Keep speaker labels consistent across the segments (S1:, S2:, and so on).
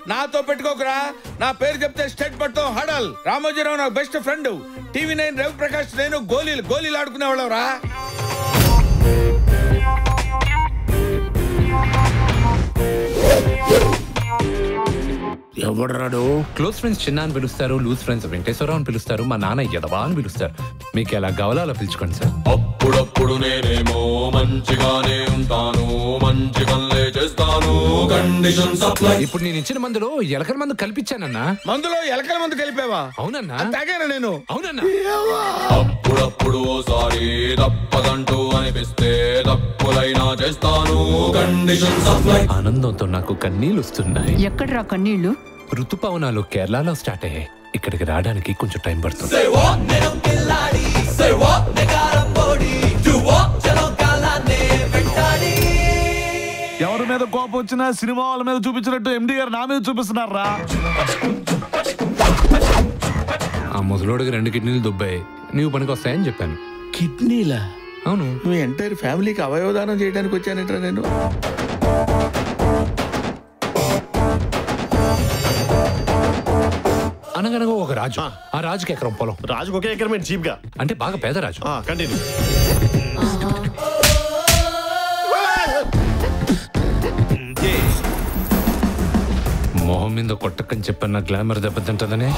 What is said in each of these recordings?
S1: నాతో పెట్టుకోకరా. నా పేరు చెప్తే స్టేట్ మొత్తం హడల్. రామోజీరావు నాకు బెస్ట్ ఫ్రెండ్. TV9 రవిప్రకాష్ నేను గోళీలు ఆడుకునేవాళ్ళవరా.
S2: ఎవడరాడు?
S3: క్లోజ్ ఫ్రెండ్స్ చిన్న అని పిలుస్తారు, లూజ్ ఫ్రెండ్స్ వెంకటేశ్వరరావు అని పిలుస్తారు, మా నాన్న యదవా అని పిలుస్తారు. మీకు ఎలా కావాలో అలా పిలుచుకోండి సార్.
S4: అప్పుడప్పుడు నేనేమో మంచిగానే ఉంటాను, మంచి పనులే చేస్తాను. Conditions apply.
S3: ఇప్పుడు నేను ఇచ్చిన మందులో ఎలకల మందు కల్పించానన్నా.
S1: మందులో ఎలకల మందు కలిపావా?
S3: అవునన్నా.
S1: తాగాను నేను.
S3: అవునన్నా.
S4: అప్పుడప్పుడు ఓసారి తప్పదంటూ అనిపిస్తే తప్పులైనా చేస్తాను. Conditions apply.
S3: ఆనందంతో నాకు కన్నీళ్లు వస్తున్నాయి.
S5: ఎక్కడ్రా కన్నీళ్లు?
S3: ఋతుపవనాలు కేరళలో స్టార్ట్ అయ్యాయి. ఇక్కడికి రావడానికి కొంచెం టైం పడుతుంది.
S2: ఎవరి మీద కోపం వచ్చినా సినిమా వాళ్ళ మీద చూపించినట్టు MD గారు నా మీద చూపిస్తున్నారా?
S3: ఆ ముసలోడికి 2 కిడ్నీలు దుబ్బాయి, నీవు పనికి వస్తాయని చెప్పాను.
S1: కిడ్నీలా?
S3: అవును.
S1: నువ్వు ఎంటైర్ ఫ్యామిలీకి అవయవదానం చేయడానికి వచ్చానంటరా నేను.
S3: అనగనగా ఒక రాజు. ఆ రాజుకి ఎకరం పొలం.
S2: రాజుకు ఒకే ఎకరమే చీప్ గా,
S3: అంటే బాగా పేద రాజు.
S2: కంటిన్యూ.
S3: మొహం మీద కొట్టకని చెప్పన్న గ్లామర్ దెబ్బతింటదనే.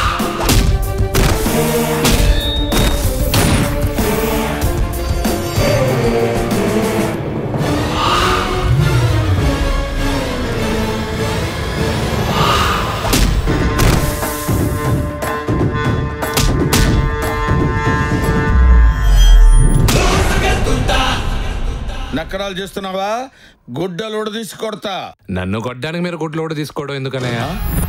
S1: నక్కరాలు చేస్తున్నావా? గుడ్డలోడు తీసి కొడతా.
S3: నన్ను కొట్టడానికి మీరు గుడ్లోడు తీసుకోవడం ఎందుకనయ్యా?